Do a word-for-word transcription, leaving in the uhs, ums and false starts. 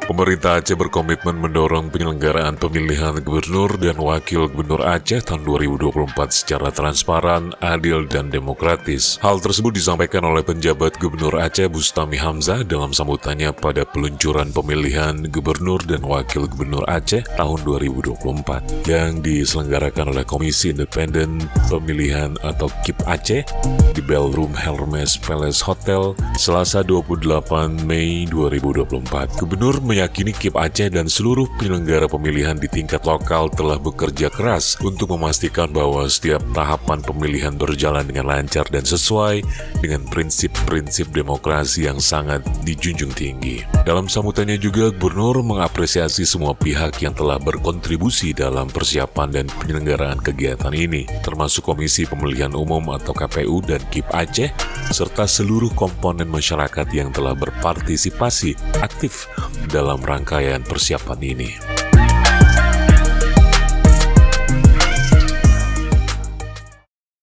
Pemerintah Aceh berkomitmen mendorong penyelenggaraan pemilihan gubernur dan wakil gubernur Aceh tahun dua ribu dua puluh empat secara transparan, adil, dan demokratis. Hal tersebut disampaikan oleh penjabat Gubernur Aceh Bustami Hamzah dalam sambutannya pada peluncuran pemilihan gubernur dan wakil gubernur Aceh tahun dua ribu dua puluh empat yang diselenggarakan oleh Komisi Independen Pemilihan atau K I P Aceh di Ballroom Hermes Palace Hotel Selasa dua puluh delapan Mei dua ribu dua puluh empat. Gubernur meyakini K I P Aceh dan seluruh penyelenggara pemilihan di tingkat lokal telah bekerja keras untuk memastikan bahwa setiap tahapan pemilihan berjalan dengan lancar dan sesuai dengan prinsip-prinsip demokrasi yang sangat dijunjung tinggi. Dalam sambutannya juga, Gubernur mengapresiasi semua pihak yang telah berkontribusi dalam persiapan dan penyelenggaraan kegiatan ini, termasuk Komisi Pemilihan Umum atau K P U dan K I P Aceh, serta seluruh komponen masyarakat yang telah berpartisipasi aktif dalam rangkaian persiapan ini.